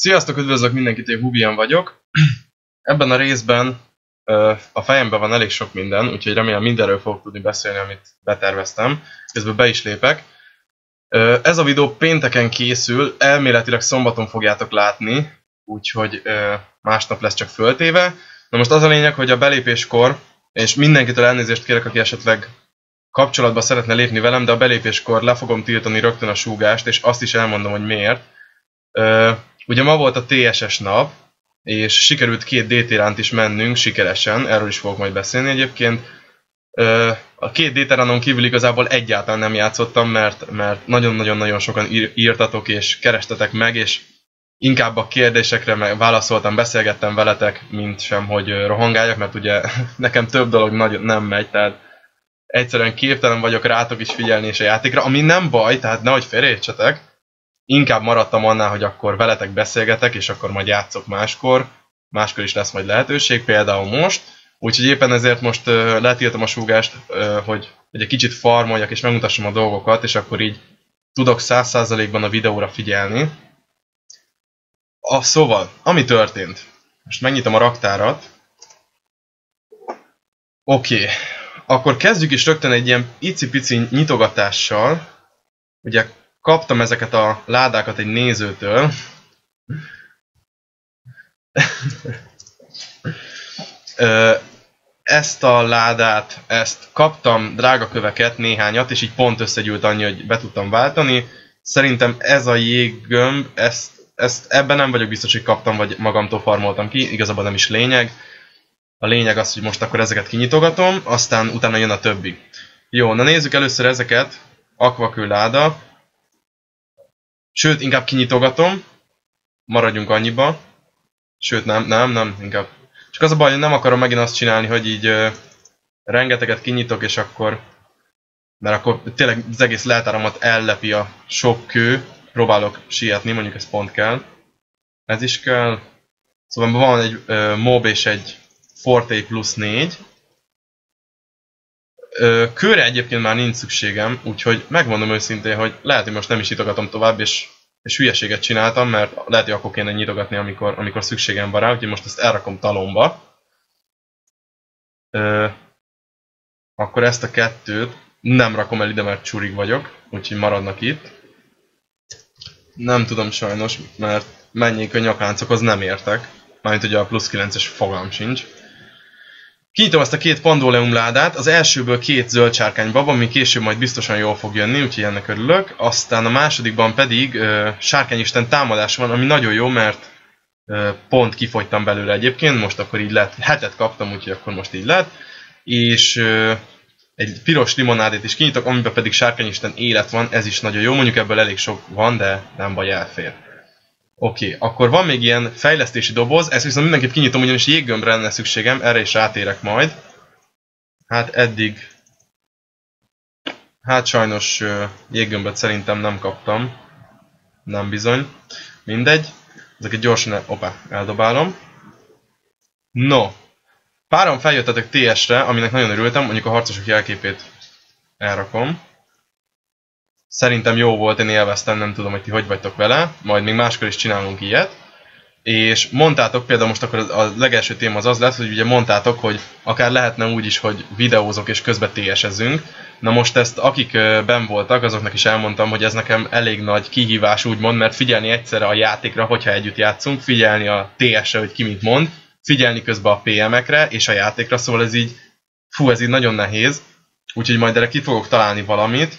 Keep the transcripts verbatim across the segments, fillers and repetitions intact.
Sziasztok, üdvözlök mindenkit, én Hubian vagyok. Ebben a részben a fejemben van elég sok minden, úgyhogy remélem mindenről fogok tudni beszélni, amit beterveztem. Közben be is lépek. Ez a videó pénteken készül, elméletileg szombaton fogjátok látni, úgyhogy másnap lesz csak föltéve. Na most az a lényeg, hogy a belépéskor, és mindenkitől elnézést kérek, aki esetleg kapcsolatba szeretne lépni velem, de a belépéskor le fogom tiltani rögtön a súgást, és azt is elmondom, hogy miért. Ugye ma volt a té es es nap, és sikerült két dé té ránt is mennünk sikeresen, erről is fogok majd beszélni egyébként. A két dé té ránon kívül igazából egyáltalán nem játszottam, mert mert nagyon-nagyon-nagyon sokan írtatok és kerestetek meg, és inkább a kérdésekre válaszoltam, beszélgettem veletek, mint sem, hogy rohangáljak, mert ugye nekem több dolog nagyon nem megy, tehát egyszerűen képtelen vagyok rátok is figyelni és a játékra, ami nem baj, tehát nehogy félreértsetek. Inkább maradtam annál, hogy akkor veletek beszélgetek, és akkor majd játszok máskor. Máskor is lesz majd lehetőség, például most. Úgyhogy éppen ezért most uh, letiltom a súgást, uh, hogy, hogy egy kicsit farmoljak és megmutassam a dolgokat, és akkor így tudok száz százalékban a videóra figyelni. A, szóval, ami történt. Most megnyitom a raktárat. Oké, okay. Akkor kezdjük is rögtön egy ilyen icipici nyitogatással. Ugye kaptam ezeket a ládákat egy nézőtől. Ezt a ládát, ezt kaptam, drága köveket, néhányat, és így pont összegyűlt annyi, hogy be tudtam váltani. Szerintem ez a jéggömb, ezt, ezt ebben nem vagyok biztos, hogy kaptam, vagy magamtól farmoltam ki, igazából nem is lényeg. A lényeg az, hogy most akkor ezeket kinyitogatom, aztán utána jön a többi. Jó, na nézzük először ezeket. Akvakő láda. Sőt, inkább kinyitogatom. Maradjunk annyiba. Sőt, nem, nem, nem, inkább. Csak az a baj, hogy nem akarom megint azt csinálni, hogy így uh, rengeteget kinyitok, és akkor... Mert akkor tényleg az egész leltáramat ellepi a sok kő. Próbálok sietni, mondjuk ez pont kell. Ez is kell. Szóval van egy uh, mob és egy Forte plusz négy. Uh, kőre egyébként már nincs szükségem, úgyhogy megmondom őszintén, hogy lehet, hogy most nem is nyitogatom tovább, és, és hülyeséget csináltam, mert lehet, hogy akkor kéne nyitogatni, amikor, amikor szükségem van rá, úgyhogy most ezt elrakom talomba. Uh, akkor ezt a kettőt nem rakom el ide, mert csurig vagyok, úgyhogy maradnak itt. Nem tudom sajnos, mert mennyi a nyakláncokhoz nem értek. Mármint ugye a plusz kilences fogalm sincs. Kinyitom ezt a két pandóleum ládát, az elsőből két zöld sárkányba van, ami később majd biztosan jól fog jönni, úgyhogy ennek örülök. Aztán a másodikban pedig uh, sárkányisten támadás van, ami nagyon jó, mert uh, pont kifogytam belőle egyébként, most akkor így lett, hetet kaptam, úgyhogy akkor most így lett. És uh, egy piros limonádét is kinyitok, amiben pedig sárkányisten élet van, ez is nagyon jó, mondjuk ebből elég sok van, de nem baj, elfér. Oké, okay, akkor van még ilyen fejlesztési doboz, ezt viszont mindenképp kinyitom, ugyanis jéggömbre lenne szükségem, erre is rátérek majd. Hát eddig... Hát sajnos uh, jéggömböt szerintem nem kaptam. Nem bizony. Mindegy. Ezeket gyorsan el... Opa, eldobálom. No. Páran feljöttetek té es-re, aminek nagyon örültem, mondjuk a harcosok jelképét elrakom. Szerintem jó volt, én élveztem, nem tudom, hogy ti hogy vagytok vele, majd még máskor is csinálunk ilyet. És mondtátok, például most akkor a legelső téma az az lesz, hogy ugye mondtátok, hogy akár lehetne úgy is, hogy videózok és közben té es-ezünk. Na most ezt, akik benn voltak, azoknak is elmondtam, hogy ez nekem elég nagy kihívás úgymond, mert figyelni egyszerre a játékra, hogyha együtt játszunk, figyelni a té es-re, hogy ki mit mond, figyelni közben a pé em-ekre és a játékra, szóval ez így, fú, ez így nagyon nehéz. Úgyhogy majd erre ki fogok találni valamit,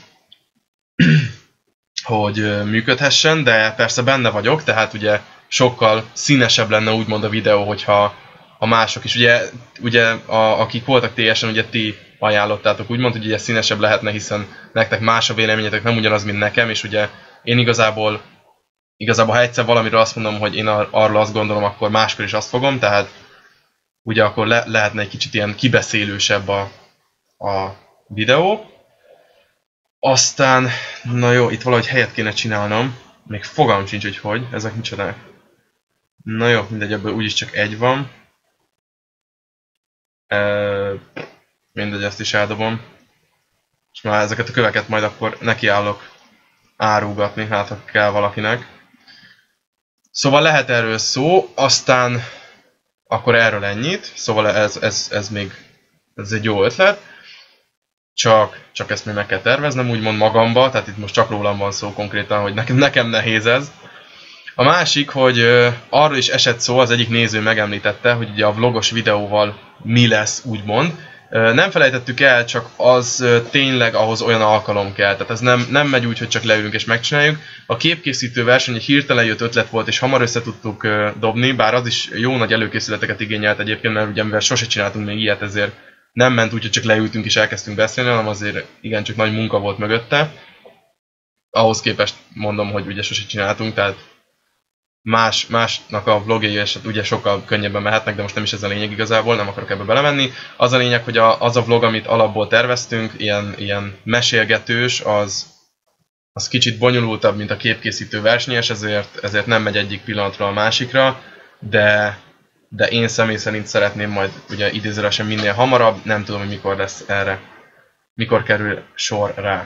hogy működhessen, de persze benne vagyok, tehát ugye sokkal színesebb lenne úgymond a videó, hogyha a mások is, ugye, ugye a, akik voltak té es-en, ugye ti ajánlottátok úgymond, hogy ugye színesebb lehetne, hiszen nektek más a véleményetek, nem ugyanaz, mint nekem, és ugye én igazából, igazából ha egyszer valamiről azt mondom, hogy én ar arról azt gondolom, akkor máskor is azt fogom, tehát ugye akkor le lehetne egy kicsit ilyen kibeszélősebb a, a videó. Aztán, na jó, itt valahogy helyet kéne csinálnom. Még fogalm sincs, hogy hogy. Ezek micsodák. Na jó, mindegy, ebből úgyis csak egy van. E, mindegy, ezt is eldobom. És már ezeket a köveket majd akkor nekiállok árulgatni, hát ha kell valakinek. Szóval lehet erről szó, aztán akkor erről ennyit, szóval ez, ez, ez még ez egy jó ötlet. Csak, csak ezt még meg kell terveznem, úgymond magamba, tehát itt most csak rólam van szó konkrétan, hogy nekem, nekem nehéz ez. A másik, hogy uh, arról is esett szó, az egyik néző megemlítette, hogy ugye a vlogos videóval mi lesz, úgymond. Uh, nem felejtettük el, csak az uh, tényleg ahhoz olyan alkalom kell, tehát ez nem, nem megy úgy, hogy csak leülünk és megcsináljuk. A képkészítő verseny egy hirtelen jött ötlet volt, és hamar össze tudtuk uh, dobni, bár az is jó nagy előkészületeket igényelt egyébként, mert ugye mivel sose csináltunk még ilyet, ezért nem ment úgy, hogy csak leültünk és elkezdtünk beszélni, hanem azért igencsak nagy munka volt mögötte. Ahhoz képest mondom, hogy ugye sose csináltunk, tehát más, másnak a vlogjai eset ugye sokkal könnyebben mehetnek, de most nem is ez a lényeg igazából, nem akarok ebbe belemenni. Az a lényeg, hogy a, az a vlog, amit alapból terveztünk, ilyen, ilyen mesélgetős, az, az kicsit bonyolultabb, mint a képkészítő versenyes, ezért, ezért nem megy egyik pillanatra a másikra, de, de én személy szerint szeretném majd ugye idézőesen minél hamarabb, nem tudom, hogy mikor lesz erre, mikor kerül sor rá.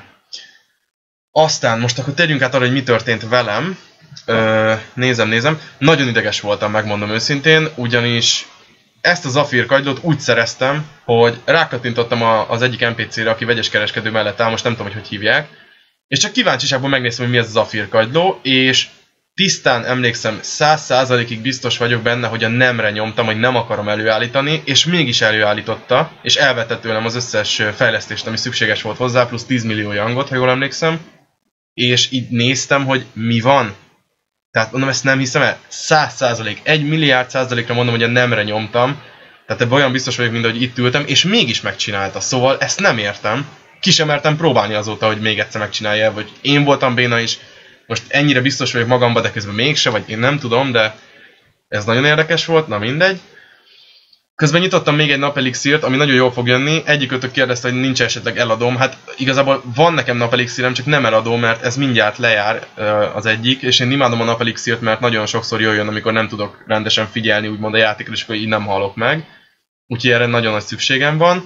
Aztán most akkor térjünk át arra, hogy mi történt velem. Ö, nézem, nézem. Nagyon ideges voltam, megmondom őszintén, ugyanis ezt a Zafir kagylót úgy szereztem, hogy rákattintottam a, az egyik en pé cére, aki vegyes kereskedő mellett áll, most nem tudom, hogy hogy hívják, és csak kíváncsiságból megnéztem, hogy mi ez a Zafir kagyló, és tisztán emlékszem, száz százalékig biztos vagyok benne, hogy a nemre nyomtam, hogy nem akarom előállítani, és mégis előállította, és elvette tőlem az összes fejlesztést, ami szükséges volt hozzá, plusz tíz millió yangot, ha jól emlékszem, és így néztem, hogy mi van. Tehát mondom, ezt nem hiszem el, száz százalék, egy milliárd százalékra mondom, hogy a nemre nyomtam, tehát ebben olyan biztos vagyok, mint hogy itt ültem, és mégis megcsinálta, szóval ezt nem értem. Ki sem mertem próbálni azóta, hogy még egyszer megcsinálja, vagy én voltam béna is, most ennyire biztos vagyok magamba, de közben mégse, vagy én nem tudom, de ez nagyon érdekes volt, na mindegy. Közben nyitottam még egy napelixírt, ami nagyon jól fog jönni. Egyikőtök kérdezte, hogy nincs esetleg eladóm. Hát igazából van nekem napelixírem, csak nem eladó, mert ez mindjárt lejár az egyik, és én imádom a napelixírt, mert nagyon sokszor jöjjön, amikor nem tudok rendesen figyelni, úgymond a játékra, és akkor így nem halok meg. Úgyhogy erre nagyon nagy szükségem van.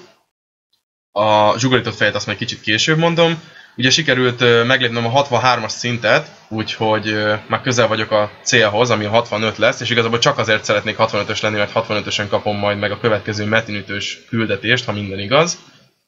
A zsugorított fejet azt majd kicsit később mondom. Ugye sikerült meglépnem a hatvanhármas szintet, úgyhogy már közel vagyok a célhoz, ami a hatvanöt lesz, és igazából csak azért szeretnék hatvanötös lenni, mert hatvanötösen kapom majd meg a következő metinütős küldetést, ha minden igaz.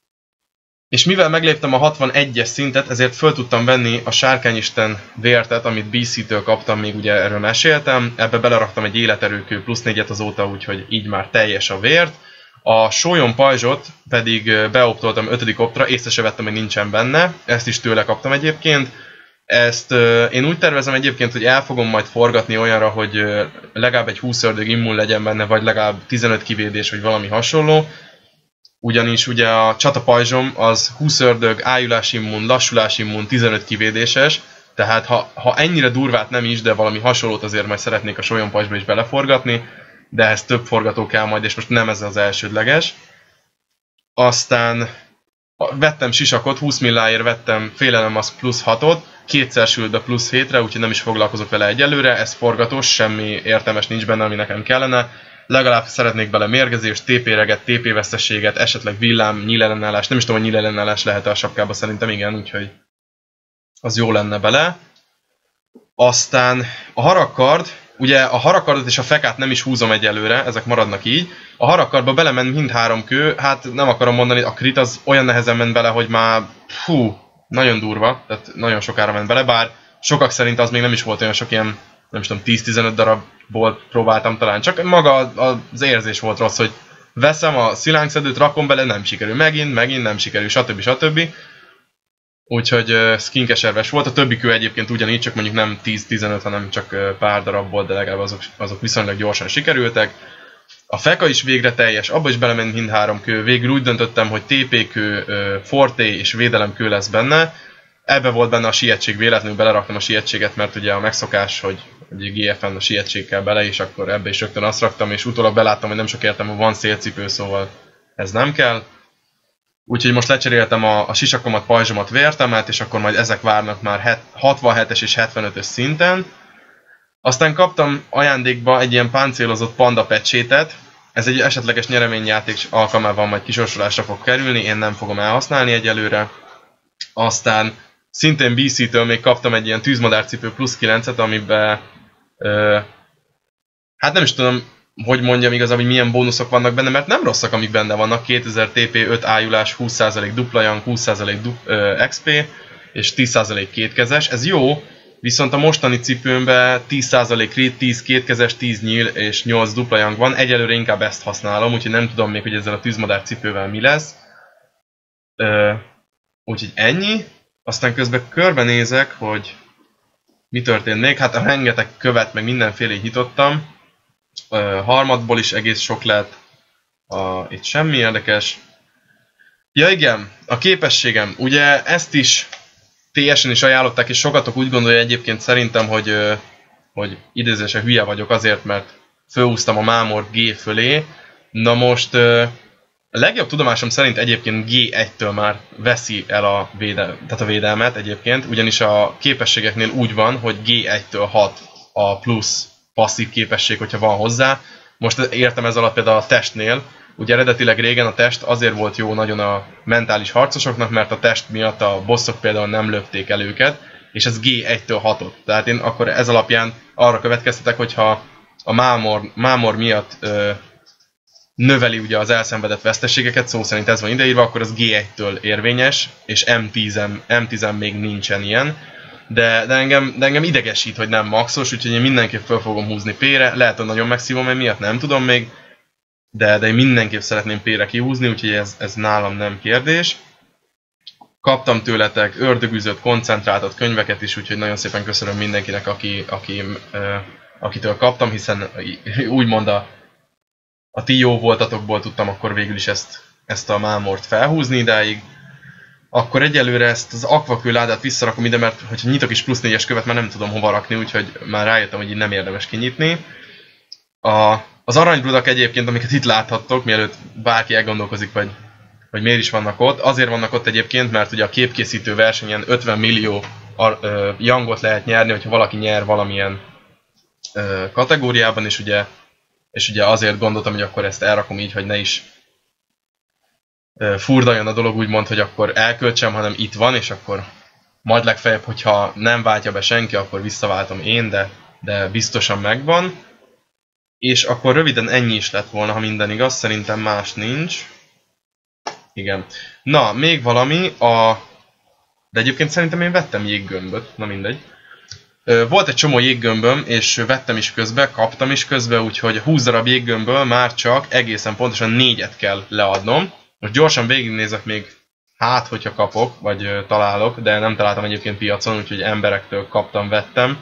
És mivel megléptem a hatvanegyes szintet, ezért föl tudtam venni a sárkányisten vértet, amit bé cé-től kaptam, még ugye erről meséltem. Ebbe beleraktam egy életerőkő plusz négyet azóta, úgyhogy így már teljes a vért. A sólyon pajzsot pedig beoptoltam ötödik optra, észre se vettem, hogy nincsen benne, ezt is tőle kaptam egyébként. Ezt uh, én úgy tervezem egyébként, hogy el fogom majd forgatni olyanra, hogy uh, legalább egy húsz ördög immun legyen benne, vagy legalább tizenöt kivédés, vagy valami hasonló. Ugyanis ugye a csatapajzsom az húsz ördög, ájulás immun, lassulás immun, tizenöt kivédéses, tehát ha, ha ennyire durvát nem is, de valami hasonlót azért majd szeretnék a sólyon pajzsba is beleforgatni, de ehhez több forgató kell majd, és most nem ez az elsődleges. Aztán vettem sisakot, húsz milláért vettem félelemaszk plusz hatot, kétszer sült be plusz hétre, úgyhogy nem is foglalkozok vele egyelőre, ez forgatós, semmi értelmes nincs benne, ami nekem kellene. Legalább szeretnék bele mérgezést, té pé-reget, té pé-vesztességet, esetleg villám, nyílellenállás, nem is tudom, hogy nyílellenállás lehet-e a sapkába, szerintem igen, úgyhogy az jó lenne bele. Aztán a harakkard, ugye a harakardot és a fekát nem is húzom egyelőre, ezek maradnak így. A harakardba belement mindhárom kő, hát nem akarom mondani, a crit az olyan nehezen ment bele, hogy már fú, nagyon durva, tehát nagyon sokára ment bele, bár sokak szerint az még nem is volt olyan sok ilyen, nem is tudom, tíz-tizenöt darabból próbáltam talán, csak maga az érzés volt rossz, hogy veszem a szilánkszedőt, rakom bele, nem sikerül, megint, megint nem sikerül, stb. stb. Úgyhogy uh, skinkeserves volt, a többi kő egyébként ugyanígy, csak mondjuk nem tíz-tizenöt, hanem csak uh, pár darabból, de legalább azok, azok viszonylag gyorsan sikerültek. A feka is végre teljes, abba is belement mindhárom kő, végül úgy döntöttem, hogy té pé-kő, uh, forté és védelemkő lesz benne. Ebbe volt benne a sietség, véletlenül beleraktam a sietséget, mert ugye a megszokás, hogy, hogy gé ef en a sietség kell bele, és akkor ebbe is rögtön azt raktam, és utólag beláttam, hogy nem sok értelme van szélcipő, szóval ez nem kell. Úgyhogy most lecseréltem a, a sisakomat, pajzsomat, vértemet, és akkor majd ezek várnak már hatvanhetes és hetvenötös szinten. Aztán kaptam ajándékba egy ilyen páncélozott panda pecsétet. Ez egy esetleges nyereményjáték alkalmával majd kisorsolásra fog kerülni, én nem fogom elhasználni egyelőre. Aztán szintén bé cé-től még kaptam egy ilyen tűzmadárcipő plusz kilencet, amiben Ö, hát nem is tudom, hogy mondjam igazából, hogy milyen bónuszok vannak benne, mert nem rosszak, amik benne vannak. kétezer té pé, öt ájulás, húsz százalék dupla jang, húsz százalék du- ö, exp és tíz százalék kétkezes. Ez jó, viszont a mostani cipőmben tíz százalék crit, tíz kétkezes, tíz nyíl és nyolc dupla jang van. Egyelőre inkább ezt használom, úgyhogy nem tudom még, hogy ezzel a tűzmadár cipővel mi lesz. Ö, úgyhogy ennyi. Aztán közben körbenézek, hogy mi történt még. Hát rengeteg követ, meg mindenfélét nyitottam. Ö, harmadból is egész sok lett. A, itt semmi érdekes. Ja igen, a képességem. Ugye ezt is té esen is ajánlották, és sokatok úgy gondolja egyébként szerintem, hogy, hogy idézősen hülye vagyok azért, mert fölhúztam a Mámor G fölé. Na most a legjobb tudomásom szerint egyébként gé egytől már veszi el a, védel, tehát a védelmet egyébként, ugyanis a képességeknél úgy van, hogy gé egytől hat a plusz passzív képesség, hogyha van hozzá. Most értem ez alatt például a testnél. Ugye eredetileg régen a test azért volt jó nagyon a mentális harcosoknak, mert a test miatt a bosszok például nem lökték el őket, és ez gé egytől hatott. Tehát én akkor ez alapján arra következtetek, hogyha a mámor, mámor miatt ö, növeli ugye az elszenvedett veszteségeket, szó szerint ez van ideírva, akkor az gé egytől érvényes, és em tíz még nincsen ilyen. De, de, engem, de engem idegesít, hogy nem maxos, úgyhogy én mindenképp fel fogom húzni P-re. Lehet, hogy nagyon megszívom, mert miatt nem tudom még. De, de én mindenképp szeretném P-re kihúzni, úgyhogy ez, ez nálam nem kérdés. Kaptam tőletek ördögüzött, koncentráltat könyveket is, úgyhogy nagyon szépen köszönöm mindenkinek, aki, aki, ö, akitől kaptam, hiszen úgymond a, a ti jó voltatokból tudtam akkor végül is ezt, ezt a mámort felhúzni idáig. Akkor egyelőre ezt az akvakő ládát visszarakom ide, mert hogyha nyitok is plusz négyes követ, már nem tudom hova rakni, úgyhogy már rájöttem, hogy így nem érdemes kinyitni. A, az aranybrudak egyébként, amiket itt láthattok, mielőtt bárki elgondolkozik, vagy, vagy miért is vannak ott, azért vannak ott egyébként, mert ugye a képkészítő versenyen ötven millió jangot lehet nyerni, hogyha valaki nyer valamilyen ö, kategóriában, és ugye, és ugye azért gondoltam, hogy akkor ezt elrakom így, hogy ne is ö, furdaljon a dolog úgymond, hogy akkor elköltsem, hanem itt van, és akkor majd legfeljebb, hogyha nem váltja be senki, akkor visszaváltom én, de, de biztosan megvan. És akkor röviden ennyi is lett volna, ha minden igaz, szerintem más nincs. Igen. Na, még valami, a... de egyébként szerintem én vettem jéggömböt, na mindegy. Volt egy csomó jéggömböm, és vettem is közbe, kaptam is közbe, úgyhogy húsz darab jéggömbből már csak egészen pontosan négyet kell leadnom. Most gyorsan végignézek még, hát hogyha kapok, vagy találok, de nem találtam egyébként piacon, úgyhogy emberektől kaptam, vettem.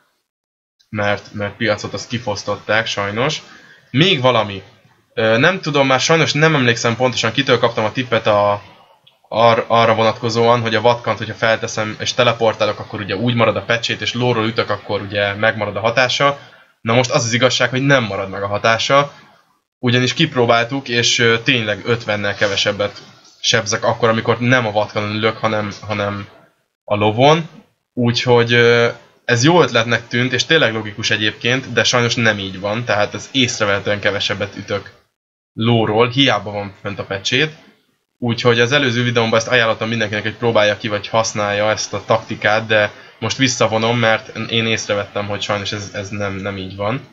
Mert, mert piacot azt kifosztották sajnos. Még valami. Nem tudom, már sajnos nem emlékszem pontosan, kitől kaptam a tippet a, ar, arra vonatkozóan, hogy a vatkant, hogyha felteszem és teleportálok, akkor ugye úgy marad a pecsét, és lóról ütök, akkor ugye megmarad a hatása. Na most az az igazság, hogy nem marad meg a hatása. Ugyanis kipróbáltuk, és tényleg ötvennel kevesebbet sebzek akkor, amikor nem a vatkanon ülök, hanem, hanem a lovon. Úgyhogy ez jó ötletnek tűnt, és tényleg logikus egyébként, de sajnos nem így van, tehát ez észrevehetően kevesebbet ütök lóról, hiába van fent a pecsét. Úgyhogy az előző videómban ezt ajánlottam mindenkinek, hogy próbálja ki, vagy használja ezt a taktikát, de most visszavonom, mert én észrevettem, hogy sajnos ez, ez nem, nem így van.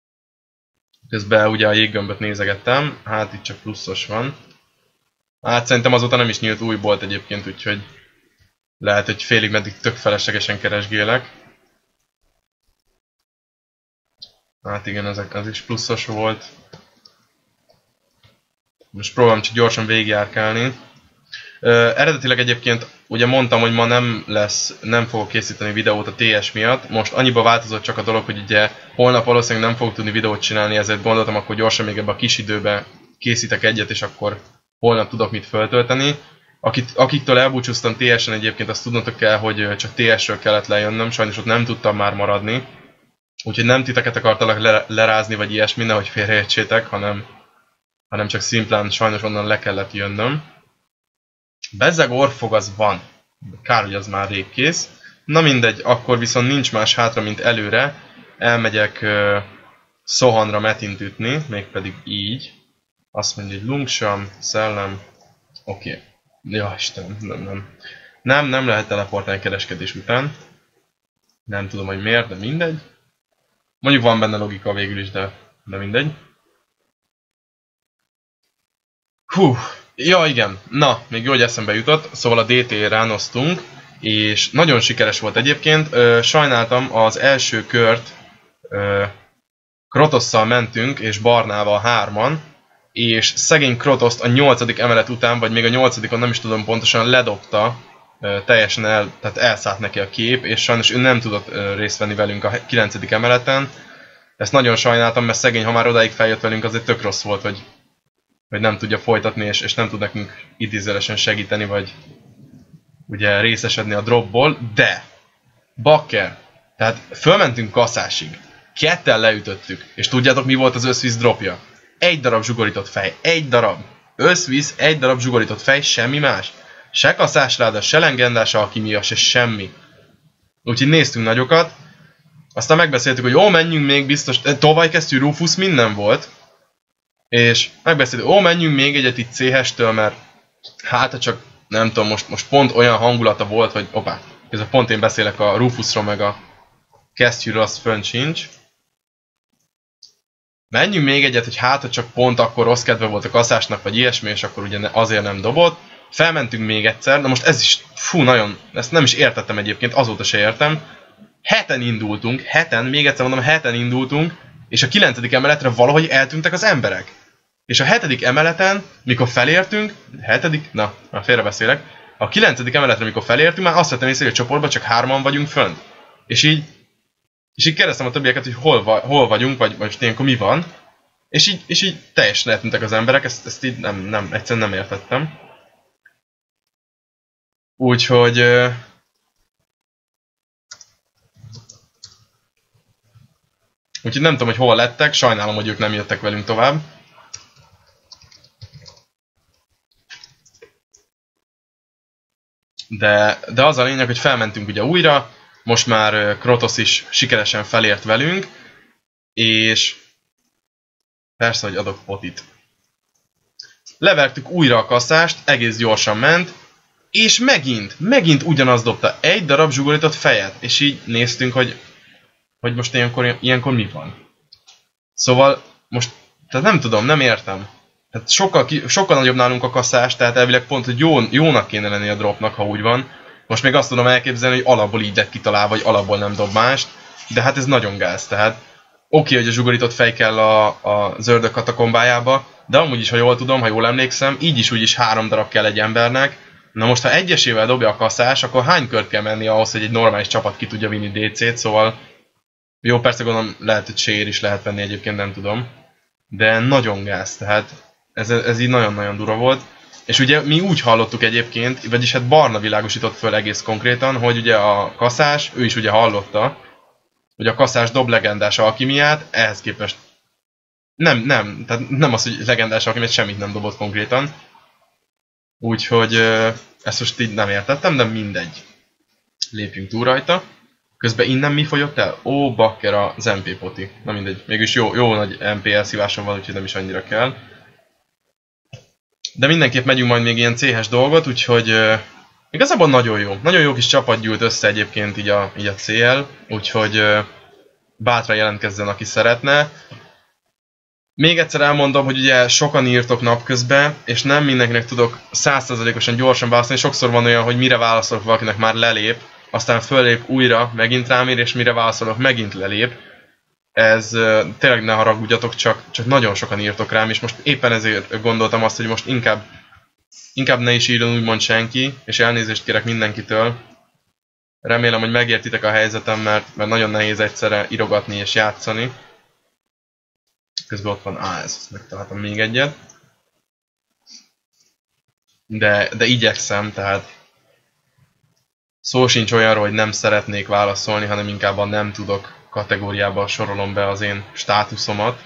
Közben ugye a jéggömböt nézegettem, hát itt csak pluszos van. Hát szerintem azóta nem is nyílt új bolt egyébként, úgyhogy lehet, hogy félig meddig tök feleslegesen keresgélek. Hát igen, ezek az is pluszos volt. Most próbálom csak gyorsan végigjárkálni. Ö, eredetileg egyébként ugye mondtam, hogy ma nem lesz, nem fogok készíteni videót a té es miatt. Most annyiba változott csak a dolog, hogy ugye holnap valószínűleg nem fogok tudni videót csinálni, ezért gondoltam, akkor gyorsan még ebbe a kis időbe készítek egyet, és akkor holnap tudok mit föltölteni. Akit, akiktől elbúcsúztam té esen egyébként, azt tudnotok kell, hogy csak té esről kellett lejönnöm, sajnos ott nem tudtam már maradni. Úgyhogy nem titeket akartalak le, lerázni, vagy ilyesmi, nehogy félreértsétek, hanem, hanem csak szimplán sajnos onnan le kellett jönnöm. Bezzeg orfog az van. Kár, hogy az már rég kész. Na mindegy, akkor viszont nincs más hátra, mint előre. Elmegyek uh, Szohanra metint ütni, mégpedig így. Azt mondja, hogy Lungsam, szellem. Oké. Okay. Ja, Istenem, nem, nem. Nem, nem lehet teleportálni kereskedés után. Nem tudom, hogy miért, de mindegy. Mondjuk van benne logika végül is, de, de mindegy. Hú, ja igen, na, még jó, hogy eszembe jutott, szóval a dé té ránoztunk, és nagyon sikeres volt egyébként. Ö, sajnáltam, az első kört ö, Krotosszal mentünk, és Barnával hárman, és szegény Krotoszt a nyolcadik emelet után, vagy még a nyolcadikon nem is tudom pontosan, ledobta, ö, teljesen el, tehát elszállt neki a kép, és sajnos ő nem tudott ö, részt venni velünk a kilencedik emeleten. Ezt nagyon sajnáltam, mert szegény, ha már odáig feljött velünk, azért tök rossz volt, hogy, hogy nem tudja folytatni, és, és nem tud nekünk idézőjelesen segíteni, vagy ugye részesedni a dropból, de bakker, tehát fölmentünk kaszásig, ketten leütöttük, és tudjátok mi volt az összvíz dropja? Egy darab zsugorított fej, egy darab. Összvíz, egy darab zsugorított fej, semmi más. Se kaszásláda, se legendás alkimia, se semmi. Úgyhogy néztünk nagyokat, aztán megbeszéltük, hogy ó, menjünk még biztos, tolvajkesztyű, Rufus, minden volt. És megbeszéltük, ó, menjünk még egyet itt cé há-től, mert hát csak nem tudom, most, most pont olyan hangulata volt, hogy opá, közben pont én beszélek a Rufusról, meg a kesztyűről, az fönn sincs. Menjünk még egyet, hogy hát csak pont akkor rossz kedve volt a kaszásnak, vagy ilyesmi, és akkor ugye azért nem dobott. Felmentünk még egyszer, de most ez is, fú, nagyon, ezt nem is értettem egyébként, azóta se értem. Heten indultunk, heten, még egyszer mondom, heten indultunk, és a kilencedik emeletre valahogy eltűntek az emberek. És a hetedik emeleten, mikor felértünk, hetedik, na, már félrebeszélek, a kilencedik emeletre, mikor felértünk, már azt vettem észre, hogy a csoportban csak hárman vagyunk fönt. És így, és így kérdeztem a többieket, hogy hol, va, hol vagyunk, vagy most ilyenkor mi van. És így, és így teljesen eltűntek az emberek, ezt, ezt így nem, nem, egyszerűen nem értettem. Úgyhogy... Úgyhogy nem tudom, hogy hol lettek, sajnálom, hogy ők nem jöttek velünk tovább. De, de az a lényeg, hogy felmentünk ugye újra, most már Krotosz is sikeresen felért velünk, és persze, hogy adok potit. Levertük újra a kaszást, egész gyorsan ment, és megint, megint ugyanaz dobta, egy darab zsugorított fejet, és így néztünk, hogy, hogy most ilyenkor, ilyenkor mi van. Szóval most, tehát nem tudom, nem értem. Tehát sokkal, sokkal nagyobb nálunk a kaszás, tehát elvileg pont, hogy jó, jónak kéne lenni a dropnak, ha úgy van. Most még azt tudom elképzelni, hogy alapból így lett kitalálva, vagy alapból nem dob mást, de hát ez nagyon gáz, tehát oké, okay, hogy a zsugorított fej kell a, a zöldök katakombájába, de amúgy is, ha jól tudom, ha jól emlékszem, így is úgy is három darab kell egy embernek. Na most, ha egyesével dobja a kaszás, akkor hány kört kell menni ahhoz, hogy egy normális csapat ki tudja vinni dé cét, szóval jó, persze gondolom lehet, hogy sér is lehet venni egyébként, nem tudom. De nagyon gáz, tehát ez, ez így nagyon-nagyon dura volt. És ugye mi úgy hallottuk egyébként, vagyis hát Barna világosított föl egész konkrétan, hogy ugye a kaszás, ő is ugye hallotta, hogy a kaszás dob legendás alkimiát, ehhez képest nem, nem, tehát nem az, hogy legendás alkimiát, semmit nem dobott konkrétan. Úgyhogy ezt most így nem értettem, de mindegy. Lépjünk túl rajta. Közben innen mi folyott el? Ó, bakker az em pé poti. Na mindegy, mégis jó, jó nagy em pé elszívásom van, úgyhogy nem is annyira kell. De mindenképp megyünk majd még ilyen cé hás dolgot, úgyhogy uh, igazából nagyon jó. Nagyon jó kis csapat gyűlt össze egyébként így a, így a cé el, úgyhogy uh, bátran jelentkezzen, aki szeretne. Még egyszer elmondom, hogy ugye sokan írtok napközben, és nem mindenkinek tudok száz százalékosan gyorsan válaszolni. Sokszor van olyan, hogy mire válaszolok valakinek már lelép, aztán föllép újra, megint rám ír, és mire válaszolok, megint lelép. Ez uh, tényleg ne haragudjatok, csak, csak nagyon sokan írtok rám, és most éppen ezért gondoltam azt, hogy most inkább, inkább ne is írjon úgymond senki, és elnézést kérek mindenkitől. Remélem, hogy megértitek a helyzetem, mert, mert nagyon nehéz egyszerre írogatni és játszani. Közben ott van, á, ezt megtaláltam még egyet. De, de igyekszem, tehát szó sincs olyanról, hogy nem szeretnék válaszolni, hanem inkább a nem tudok kategóriába sorolom be az én státuszomat.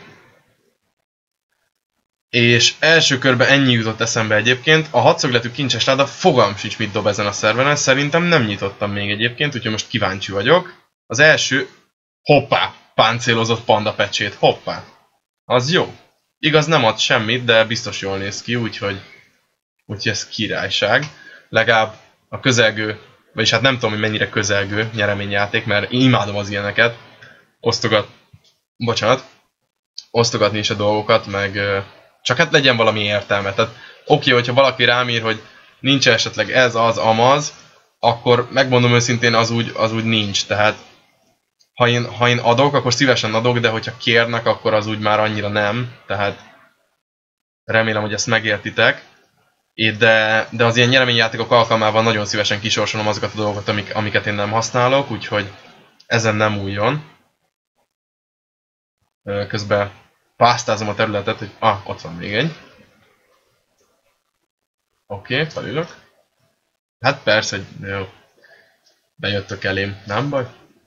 És első körben ennyi jutott eszembe egyébként. A hatszögletű kincses láda fogalm sincs mit dob ezen a szerveren, szerintem nem nyitottam még egyébként, úgyhogy most kíváncsi vagyok. Az első, hoppá, páncélozott panda pecsét, hoppá. Az jó. Igaz, nem ad semmit, de biztos jól néz ki, úgyhogy, úgyhogy ez királyság. Legalább a közelgő, vagyis hát nem tudom, hogy mennyire közelgő nyereményjáték, mert én imádom az ilyeneket. Osztogat bocsánat, osztogatni is a dolgokat, meg csak hát legyen valami értelme. Tehát oké, okay, hogyha valaki rám ír, hogy nincs esetleg ez, az, amaz, akkor megmondom őszintén, az úgy, az úgy nincs. Tehát ha én, ha én adok, akkor szívesen adok, de hogyha kérnek, akkor az úgy már annyira nem. Tehát remélem, hogy ezt megértitek. De, de az ilyen nyereményjátékok alkalmával nagyon szívesen kisorsolom azokat a dolgokat, amik, amiket én nem használok, úgyhogy ezen nem újjon. Közben pásztázom a területet, hogy ah, ott van még egy. Oké, okay, felülök. Hát persze, jó. Bejöttök elém, nem baj.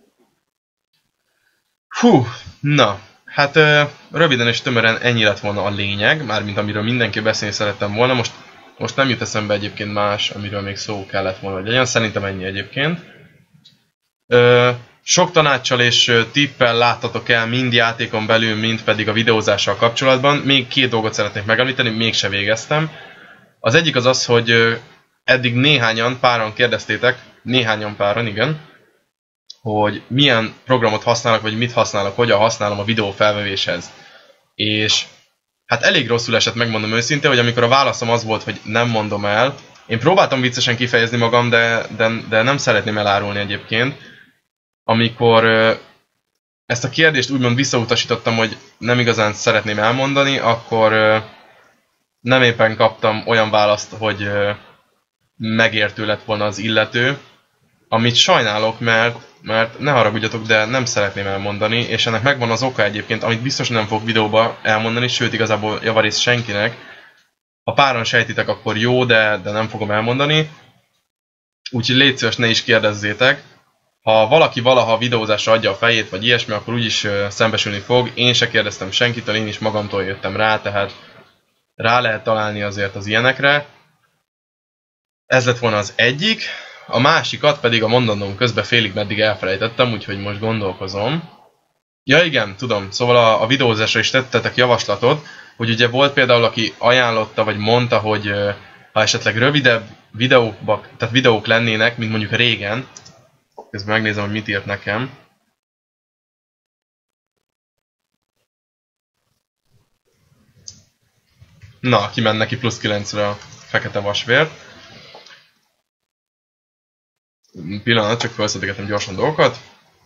Hú, na, hát röviden és tömören ennyi lett volna a lényeg, mármint amiről mindenki beszélni szerettem volna. Most, most nem jut eszembe egyébként más, amiről még szó kellett volna, hogy legyen. Szerintem ennyi egyébként. Ö, sok tanáccsal és tippel láttatok el mind játékon belül, mind pedig a videózással kapcsolatban. Még két dolgot szeretnék megemlíteni, mégse végeztem. Az egyik az az, hogy eddig néhányan, páran kérdeztétek, néhányan páran, igen, hogy milyen programot használok, vagy mit használok, hogyan használom a videó felvevéshez. És hát elég rosszul esett, megmondom őszintén, hogy amikor a válaszom az volt, hogy nem mondom el, én próbáltam viccesen kifejezni magam, de, de, de nem szeretném elárulni egyébként. Amikor ezt a kérdést úgymond visszautasítottam, hogy nem igazán szeretném elmondani, akkor nem éppen kaptam olyan választ, hogy megértő lett volna az illető, amit sajnálok, mert, mert ne haragudjatok, de nem szeretném elmondani, és ennek megvan az oka egyébként, amit biztos nem fog videóba elmondani, sőt igazából javarészt senkinek. Ha páran sejtitek, akkor jó, de, de nem fogom elmondani. Úgyhogy légy szíves, ne is kérdezzétek. Ha valaki valaha a videózásra adja a fejét, vagy ilyesmi, akkor úgyis szembesülni fog. Én se kérdeztem senkitől, én is magamtól jöttem rá, tehát rá lehet találni azért az ilyenekre. Ez lett volna az egyik. A másikat pedig a mondanom közben félig meddig elfelejtettem, úgyhogy most gondolkozom. Ja igen, tudom, szóval a, a videózásra is tettetek javaslatot, hogy ugye volt például, aki ajánlotta, vagy mondta, hogy ha esetleg rövidebb videók, tehát videók lennének, mint mondjuk régen, közben megnézem, hogy mit írt nekem. Na, kiment neki plusz kilencre a fekete vasvért. Pillanat, csak felszedégetem gyorsan dolgokat.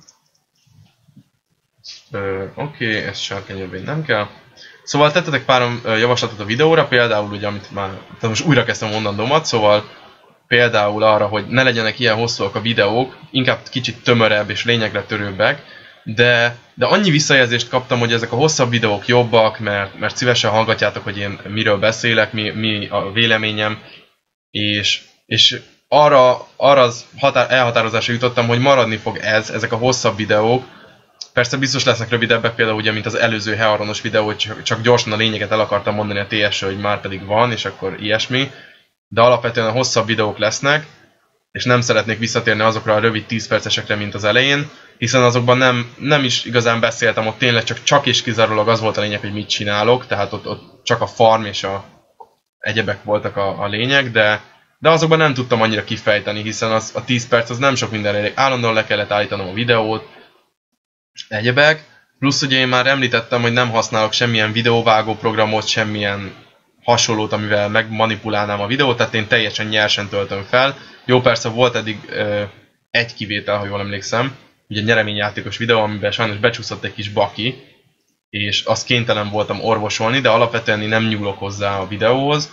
Oké, okay, ezt sárkányörvény nem kell. Szóval tettetek párom javaslatot a videóra, például ugye, amit már, tehát most újra kezdtem mondandómat, szóval például arra, hogy ne legyenek ilyen hosszúak a videók, inkább kicsit tömörebb és lényegre törőbbek, de, de annyi visszajelzést kaptam, hogy ezek a hosszabb videók jobbak, mert, mert szívesen hallgatjátok, hogy én miről beszélek, mi, mi a véleményem, és, és arra, arra az határ, elhatározásra jutottam, hogy maradni fog ez, ezek a hosszabb videók. Persze biztos lesznek rövidebbek, például ugye, mint az előző Hearonos videó, hogy csak, csak gyorsan a lényeget el akartam mondani a té es-ről, hogy már pedig van, és akkor ilyesmi. De alapvetően a hosszabb videók lesznek, és nem szeretnék visszatérni azokra a rövid tíz percesekre, mint az elején, hiszen azokban nem, nem is igazán beszéltem, ott tényleg csak, csak és kizárólag az volt a lényeg, hogy mit csinálok, tehát ott, ott csak a farm és a egyebek voltak a, a lényeg, de, de azokban nem tudtam annyira kifejteni, hiszen az, a tíz perc az nem sok mindenre, állandóan le kellett állítanom a videót, egyebek, plusz ugye én már említettem, hogy nem használok semmilyen videóvágó programot, semmilyen hasonlót, amivel megmanipulálnám a videót, tehát én teljesen nyersen töltöm fel. Jó, persze volt eddig ö, egy kivétel, ha jól emlékszem, ugye egy nyereményjátékos videó, amiben sajnos becsúszott egy kis baki, és azt kénytelen voltam orvosolni, de alapvetően én nem nyúlok hozzá a videóhoz.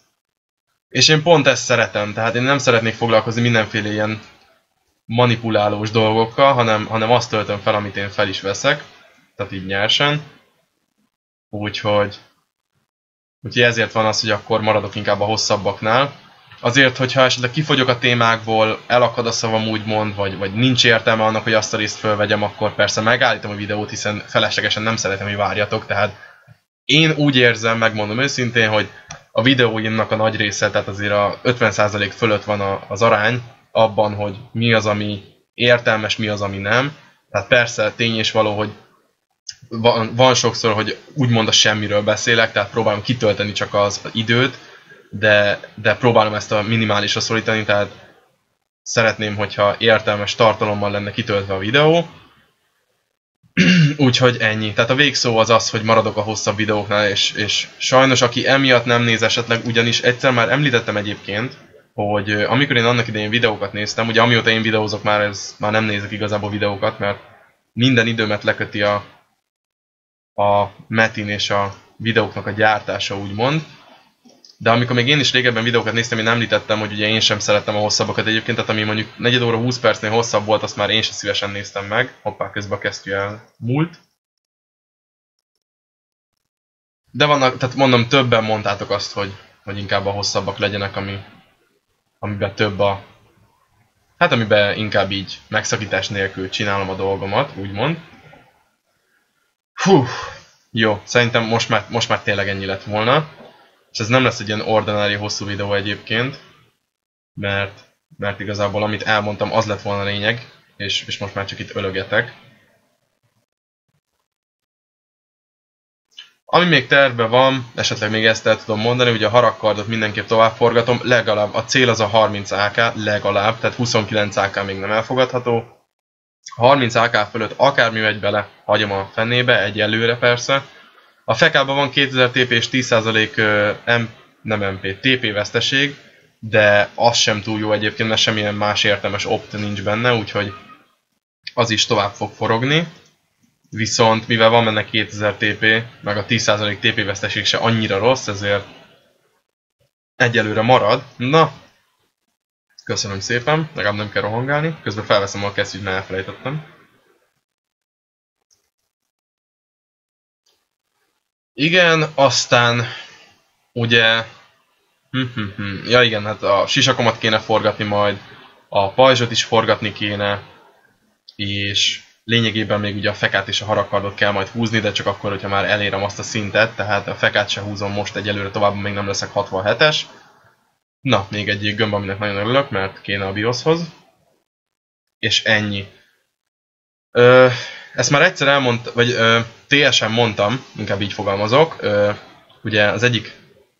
És én pont ezt szeretem, tehát én nem szeretnék foglalkozni mindenféle ilyen manipulálós dolgokkal, hanem, hanem azt töltöm fel, amit én fel is veszek, tehát így nyersen. Úgyhogy, úgyhogy ezért van az, hogy akkor maradok inkább a hosszabbaknál. Azért, hogyha esetleg kifogyok a témákból, elakad a szavam úgymond, vagy, vagy nincs értelme annak, hogy azt a részt fölvegyem, akkor persze megállítom a videót, hiszen feleslegesen nem szeretem, hogy várjatok. Tehát én úgy érzem, megmondom őszintén, hogy a videóimnak a nagy része, tehát azért a ötven százalék fölött van az arány abban, hogy mi az, ami értelmes, mi az, ami nem. Tehát persze tény és való, hogy van, van sokszor, hogy úgymond a semmiről beszélek, tehát próbálom kitölteni csak az időt, de, de próbálom ezt a minimálisra szorítani, tehát szeretném, hogyha értelmes tartalommal lenne kitöltve a videó. Úgyhogy ennyi. Tehát a végszó az az, hogy maradok a hosszabb videóknál, és, és sajnos aki emiatt nem néz esetleg, ugyanis egyszer már említettem egyébként, hogy amikor én annak idején videókat néztem, ugye amióta én videózok már, ez, már nem nézek igazából videókat, mert minden időmet leköti a, a Metin és a videóknak a gyártása, úgymond. De amikor még én is régebben videókat néztem, én említettem, hogy ugye én sem szerettem a hosszabbakat egyébként, tehát ami mondjuk negyed óra húsz percnél hosszabb volt, azt már én sem szívesen néztem meg. Hoppá, közben a kesztyű elmúlt. De vannak, tehát mondom, többen mondtátok azt, hogy, hogy inkább a hosszabbak legyenek, ami, amiben több a... Hát amiben inkább így megszakítás nélkül csinálom a dolgomat, úgymond. Hú, jó, szerintem most már, most már tényleg ennyi lett volna. És ez nem lesz egy ilyen ordinári hosszú videó egyébként, mert, mert igazából amit elmondtam, az lett volna a lényeg, és, és most már csak itt ölögetek. Ami még tervben van, esetleg még ezt el tudom mondani, hogy a harakkardot mindenképp tovább forgatom, legalább a cél az a harminc á ká, legalább, tehát huszonkilenc á ká még nem elfogadható. harminc á ká fölött akármi megy bele, hagyom a fenébe, egyelőre persze. A fekában van kétezer té pé és tíz százalék M, nem em pé, té pé veszteség, de az sem túl jó egyébként, mert semmilyen más értelmes opt nincs benne, úgyhogy az is tovább fog forogni. Viszont mivel van benne kétezer té pé, meg a tíz százalék té pé veszteség se annyira rossz, ezért egyelőre marad. Na, köszönöm szépen, legalább nem kell rohangálni, közben felveszem a kesztyűt, mert elfelejtettem. Igen, aztán ugye, hm, hm, hm. ja igen, hát a sisakomat kéne forgatni majd, a pajzsot is forgatni kéne, és lényegében még ugye a fekát és a harakkardot kell majd húzni, de csak akkor, hogyha már elérem azt a szintet, tehát a fekát se húzom most egyelőre, tovább még nem leszek hatvanhetes. Na, még egy gömb, aminek nagyon örülök, mert kéne a BIOS-hoz. És ennyi. Ö, ezt már egyszer elmondtam, vagy ö, té esen mondtam, inkább így fogalmazok. Ö, ugye az egyik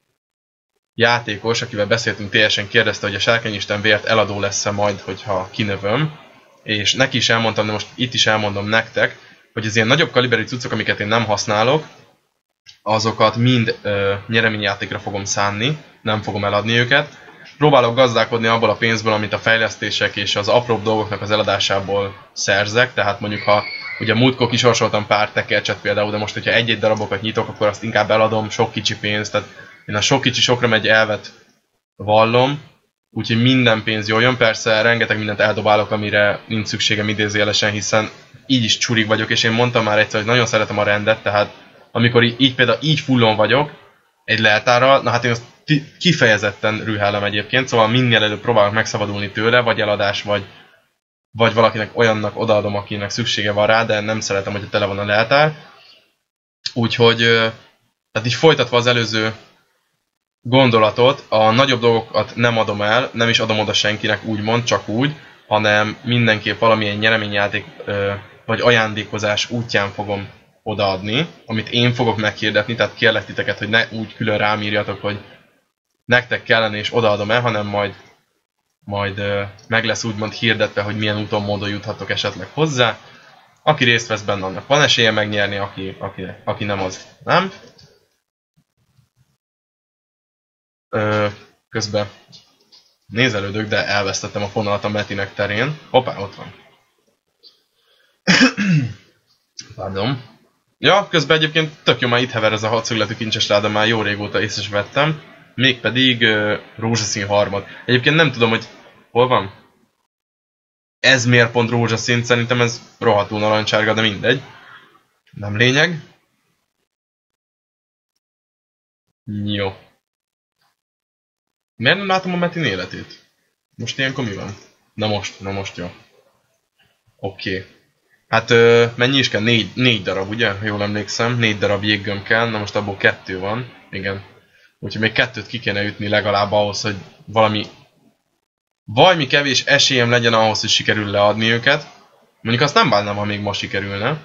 játékos, akivel beszéltünk, té esen kérdezte, hogy a Sárkányisten vért eladó lesz-e majd, hogyha kinövöm. És neki is elmondtam, de most itt is elmondom nektek, hogy az ilyen nagyobb kaliberű cuccok, amiket én nem használok, azokat mind ö, nyereményjátékra fogom szánni, nem fogom eladni őket. Próbálok gazdálkodni abból a pénzből, amit a fejlesztések és az apróbb dolgoknak az eladásából szerzek, tehát mondjuk ha ugye múltkor kisorsoltam pár tekercset például, de most hogyha egy-egy darabokat nyitok, akkor azt inkább eladom, sok kicsi pénz, tehát én a sok kicsi sokra megy elvet vallom, úgyhogy minden pénz jöjjön, persze rengeteg mindent eldobálok, amire nincs szükségem idézőjelesen, hiszen így is csurig vagyok, és én mondtam már egyszer, hogy nagyon szeretem a rendet, tehát amikor így, így például így fullon vagyok, egy leltárral, na hát én azt kifejezetten rühellem egyébként, szóval minél előbb próbálok megszabadulni tőle, vagy eladás, vagy, vagy valakinek olyannak odaadom, akinek szüksége van rá, de nem szeretem, hogy tele van a leltár. Úgyhogy, tehát így folytatva az előző gondolatot, a nagyobb dolgokat nem adom el, nem is adom oda senkinek úgymond, csak úgy, hanem mindenképp valamilyen nyereményjáték vagy ajándékozás útján fogom odaadni, amit én fogok meghirdetni, tehát kérlek titeket, hogy ne úgy külön rám írjatok, hogy nektek kellene és odaadom el, hanem majd, majd meg lesz úgymond hirdetve, hogy milyen úton, módon juthatok esetleg hozzá. Aki részt vesz benne, annak van esélye megnyerni, aki, aki, aki nem, az nem. Ö, közben nézelődök, de elvesztettem a fonalat a Metinek terén. Hoppá, ott van. Pardon. Ja, közben egyébként tök jó, már itt hever ez a hatszögletű kincses láda, már jó régóta észre is vettem. Mégpedig uh, rózsaszín harmad. Egyébként nem tudom, hogy hol van? Ez miért pont rózsaszín? Szerintem ez rohadtul narancsárga, de mindegy. Nem lényeg. Jó. Miért nem látom a Metin életét? Most ilyenkor mi van? Na most, na most jó. Oké. Okay. Hát ö, mennyi is kell? Négy, négy darab, ugye? Jól emlékszem. Négy darab jéggömb kell, na most abból kettő van. Igen. Úgyhogy még kettőt ki kéne ütni legalább ahhoz, hogy valami... valami kevés esélyem legyen ahhoz, hogy sikerül leadni őket. Mondjuk azt nem bánnám, ha még ma sikerülne.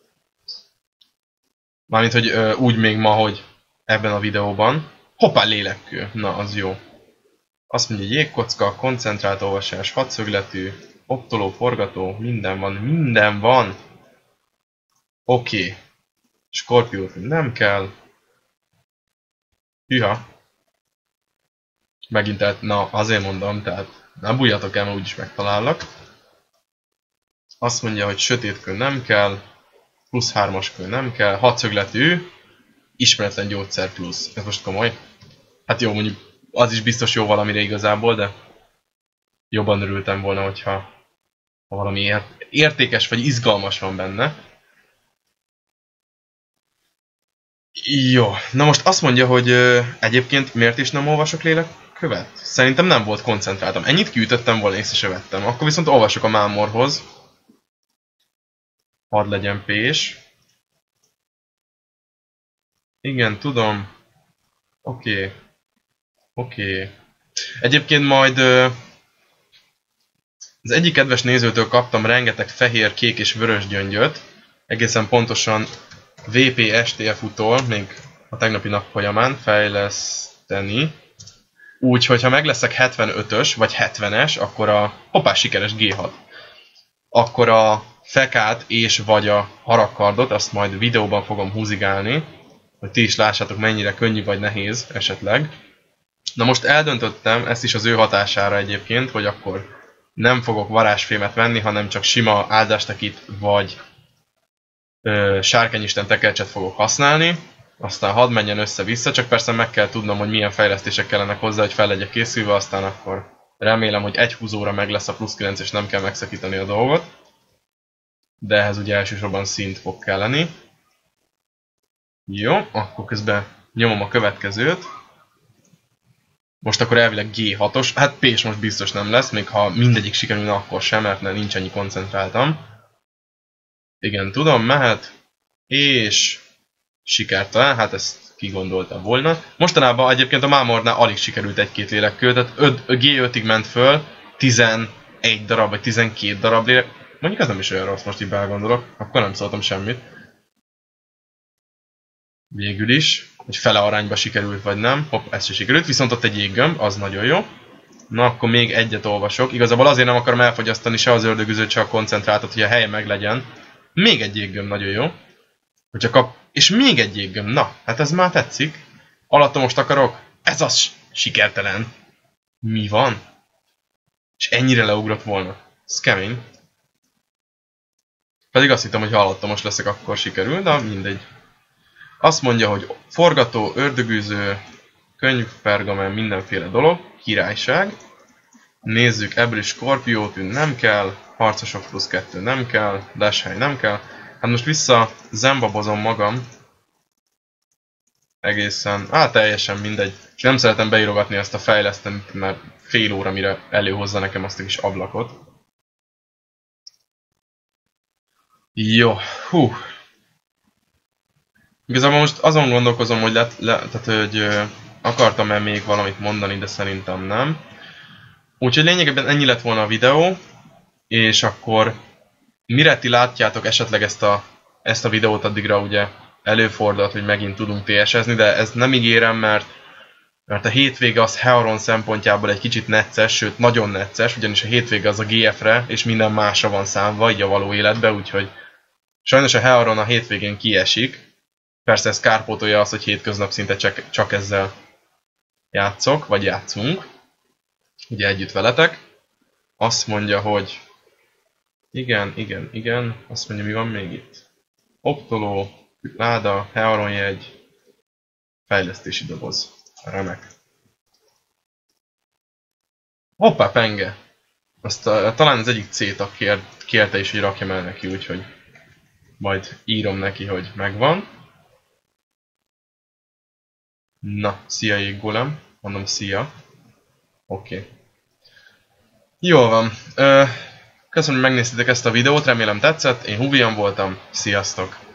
Mármint, hogy ö, úgy még ma, hogy ebben a videóban. Hoppá, lélekkő. Na, az jó. Azt mondja, jégkocka, koncentrált olvasás, hatszögletű, optoló, forgató, minden van, minden van! Oké. Okay. Skorpiót nem kell. Hűha. Megint, tehát, na azért mondom, tehát nem bújjatok el, mert úgyis megtalállak. Azt mondja, hogy sötét kő nem kell. Plusz hármas kő nem kell. Hatszögletű. Ismeretlen gyógyszer plusz. Ez most komoly? Hát jó, mondjuk az is biztos jó valamire igazából, de jobban örültem volna, hogyha ha valami értékes vagy izgalmas van benne. Jó, na most azt mondja, hogy ö, egyébként miért is nem olvasok lélekkövet? Szerintem nem volt koncentráltam. Ennyit kiütöttem volna, észre se vettem. Akkor viszont olvasok a mámorhoz. Hadd legyen pés. Igen, tudom. Oké. Okay. Oké. Okay. Egyébként majd ö, az egyik kedves nézőtől kaptam rengeteg fehér, kék és vörös gyöngyöt. Egészen pontosan vé pé es té ef-tól, még a tegnapi nap folyamán fejleszteni. Úgyhogy ha meg leszek hetvenötös vagy hetvenes, akkor a hoppá, sikeres gé hat. Akkor a fekát és vagy a harakkardot, azt majd videóban fogom húzigálni, hogy ti is lássátok, mennyire könnyű vagy nehéz esetleg. Na most eldöntöttem, ezt is az ő hatására egyébként, hogy akkor nem fogok varázsfémet venni, hanem csak sima áldástekit vagy ö, sárkányisten tekercset fogok használni. Aztán hadd menjen össze-vissza, csak persze meg kell tudnom, hogy milyen fejlesztések kellenek hozzá, hogy fel legyek készülve, aztán akkor remélem, hogy egy húzóra meg lesz a plusz kilenc, és nem kell megszakítani a dolgot. De ehhez ugye elsősorban szint fog kelleni. Jó, akkor közben nyomom a következőt. Most akkor elvileg gé hatos, hát pés most biztos nem lesz, még ha mindegyik sikerülne, akkor sem, mert nincs annyi koncentráltam. Igen, tudom, mehet. És sikertelen, hát ezt kigondoltam volna. Mostanában egyébként a mámornál alig sikerült egy-két lélekkő, tehát gé ötig ment föl, tizenegy darab vagy tizenkét darab lélek. Mondjuk ez nem is olyan rossz, most így belgondolok, akkor nem szóltam semmit. Végül is, hogy fele arányba sikerült vagy nem. Hopp, ez se sikerült, viszont ott egy jéggömb, az nagyon jó. Na, akkor még egyet olvasok. Igazából azért nem akarom elfogyasztani se az ördögüzőt, se a koncentráltat, hogy a helye meg legyen. Még egy jéggömb, nagyon jó. Hogyha kap... És még egy jéggömb, na, hát ez már tetszik. Alattomos akarok, ez az sikertelen. Mi van? És ennyire leugrott volna. Ez kemény. Pedig azt hittem, hogy ha alattomos leszek, akkor sikerül, de mindegy. Azt mondja, hogy forgató, ördögűző, könyv, pergamen, mindenféle dolog, királyság. Nézzük, ebből is skorpiót nem kell, harcosok plusz kettő nem kell, dashhely nem kell. Hát most vissza zembabozom magam. Egészen, hát teljesen mindegy. És nem szeretem beírogatni ezt a fejlesztőt, mert fél óra mire előhozza nekem azt a kis ablakot. Jó, hú. Igazából most azon gondolkozom, hogy, le, le, tehát, hogy akartam-e még valamit mondani, de szerintem nem. Úgyhogy lényegében ennyi lett volna a videó, és akkor mire ti látjátok esetleg ezt a, ezt a videót, addigra ugye előfordult, hogy megint tudunk té es-ezni, de ezt nem ígérem, mert, mert a hétvége az Heoron szempontjából egy kicsit necces, sőt nagyon necces, ugyanis a hétvége az a gé ef-re és minden másra van számva, így a való életbe, úgyhogy sajnos a Heoron a hétvégén kiesik. Persze ez kárpótolja azt, hogy hétköznap szinte csak, csak ezzel játszok, vagy játszunk. Ugye együtt veletek. Azt mondja, hogy igen, igen, igen. Azt mondja, mi van még itt? Optoló, láda, Heoron jegy, fejlesztési doboz. Remek. Hoppá, penge! Azt a, talán az egyik cé-tag kér, kérte is, hogy rakjam el neki, úgyhogy majd írom neki, hogy megvan. Na, szia jéggólem. Mondom szia. Oké. Okay. Jól van. Köszönöm, hogy megnéztétek ezt a videót, remélem tetszett. Én Huvian voltam. Sziasztok!